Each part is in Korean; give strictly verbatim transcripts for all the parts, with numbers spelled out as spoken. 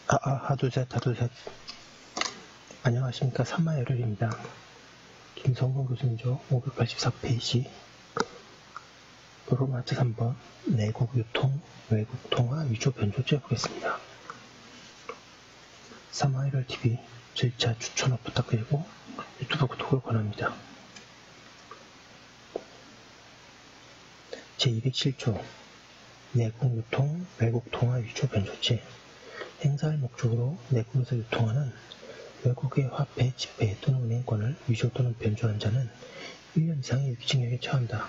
아, 아, 하둘셋, 하둘셋. 안녕하십니까. 삼마열혈입니다. 김성근 교수님이죠. 오백팔십사 페이지. 프로마트 삼 번. 내국 유통, 외국 통화, 위조 변조죄 보겠습니다. 삼마열혈티비 절차 추천업 부탁드리고 유튜브 구독을 권합니다. 제이백칠 조. 내국 유통, 외국 통화, 위조 변조죄. 행사할 목적으로 내국에서 유통하는 외국의 화폐, 지폐 또는 은행권을 위조 또는 변조한 자는 일 년 이상의 유기징역에 처한다.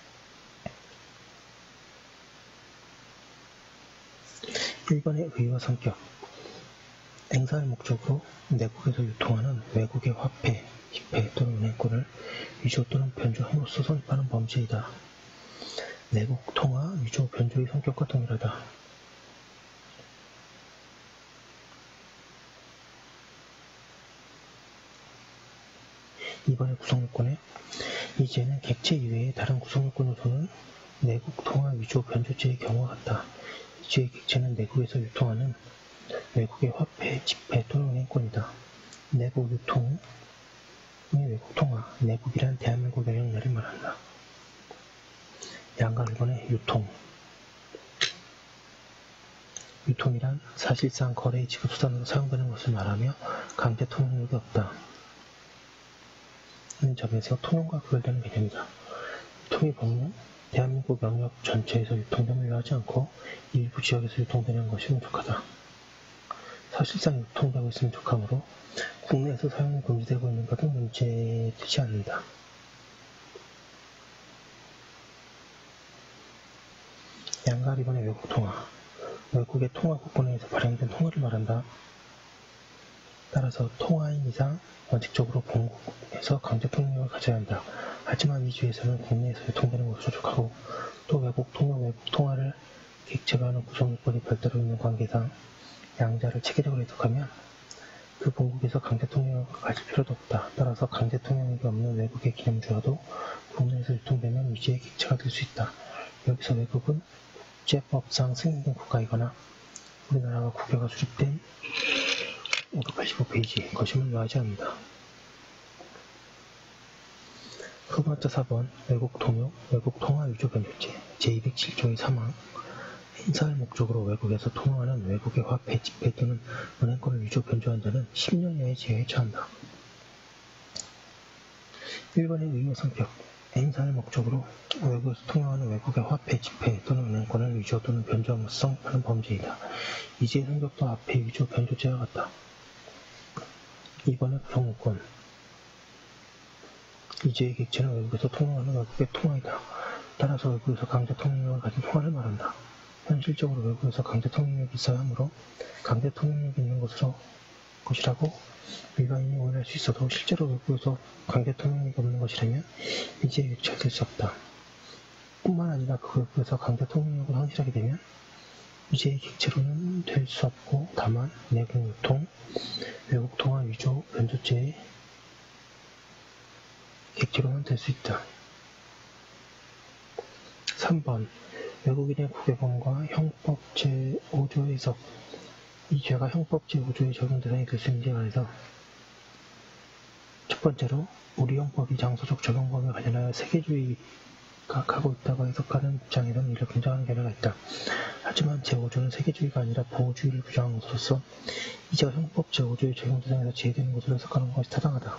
일 번의 의의와 성격. 행사할 목적으로 내국에서 유통하는 외국의 화폐, 지폐 또는 은행권을 위조 또는 변조함으로써 선입하는 범죄이다. 내국 통화, 위조, 변조의 성격과 동일하다. 이 번의 구성요건에 이 죄는 객체 이외의 다른 구성요건 요소는 내국 통화 위조 변조죄의 경우와 같다. 이 죄의 객체는 내국에서 유통하는 외국의 화폐, 지폐 또는 은행권이다. 내국 유통의 외국 통화, 내국이란 대한민국 영역내를 말한다. 양가 일 번의 유통. 유통이란 사실상 거래의 지급수단으로 사용되는 것을 말하며 강제 통용력이 없다. 하는 점에서 통용과 구별되는 개념이다. 유통의 범위는 대한민국 영역 전체에서 유통됨을 요하지 않고 일부 지역에서 유통되는 것이 족하다. 사실상 유통되고 있으면 족하므로 국내에서 사용이 금지되고 있는 것은 문제되지 않는다. 양가 이 번의 외국 통화. 외국의 통화국권에서 발행된 통화를 말한다. 따라서 통화인 이상 원칙적으로 본국에서 강제 통용력을 가져야 한다. 하지만 이 주에서는 국내에서 유통되는 것으로 족하고 또 외국 통용, 외국 통화를 객체로 하는 구성요건이 별도로 있는 관계상 양자를 체계적으로 해석하면 그 본국에서 강제 통용력을 가질 필요도 없다. 따라서 강제 통용력이 없는 외국의 기념주화도 국내에서 유통되면 위죄의 객체가 될 수 있다. 여기서 외국은 국제법상 승인된 국가이거나 우리나라와 국교가 수립된 오백팔십오 페이지 것임을 요하지 않는다. 프로마트 사 번 외국 통용, 외국 통화 위조 변조죄 제이백칠 조의 삼 항. 행사할 목적으로 외국에서 통용하는 외국의 화폐, 지폐 또는 은행권을 위조 변조한 자는 십 년 이하의 징역에 처한다. 일 번의 의의와 성격. 행사할 목적으로 외국에서 통용하는 외국의 화폐, 지폐 또는 은행권을 위조 또는 변조함으로써 성립하는 범죄이다. 이 죄의 성격도 앞의 위조 변조죄와 같다. 이 번의 구성요건. 이 죄의 객체는 외국에서 통용하는 외국의 통화이다. 따라서 외국에서 강제 통용력을 가진 통화를 말한다. 현실적으로 외국에서 강제 통용력이 있어야 하므로 강제 통용력이 있는 것으로 것이라고 일반인이 오해할 수 있어도 실제로 외국에서 강제 통용력이 없는 것이라면 이 죄의 객체가 될 수 없다. 뿐만 아니라 그 외국에서 강제 통용력을 상실하게 되면 이 죄의 객체로는 될 수 없고 다만 내국 유통, 외국 통화 위조 변조죄의 객체로만 될 수 있다. 삼 번 외국인의 국외권과 형법 제오 조 해석. 이 죄가 형법 제오 조의 적용 대상이 될 수 있는지에 관해서 첫 번째로 우리 형법이 장소적 적용 범위에 관련하여 세계주의가 가고 있다고 해석하는 입장에서는 이를 긍정하는 견해가 있다. 하지만 제오 조는 세계주의가 아니라 보호주의를 부정한 것으로서 이 죄가 형법 제오 조의 적용 대상에서 제외되는 것으로 해석하는 것이 타당하다.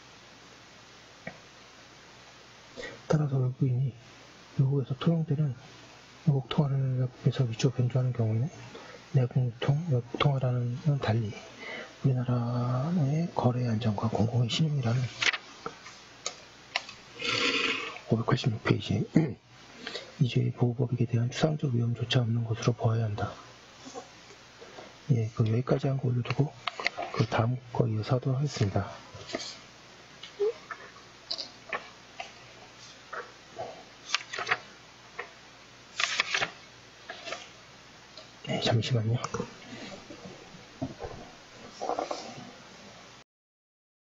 따라서 외국인이 외국에서 통용되는 외국 통화를 외국에서 위조 변조하는 경우에는 내국 유통, 외국 통화라는 달리 우리나라의 거래 안전과 공공의 신용이라는 오백팔십육 페이지 이 죄의 보호법익에 대한 추상적 위험조차 없는 것으로 보아야 한다. 예, 그 여기까지 한 거 올려두고 그 다음 거 이어서 하도록 하겠습니다. 네, 잠시만요.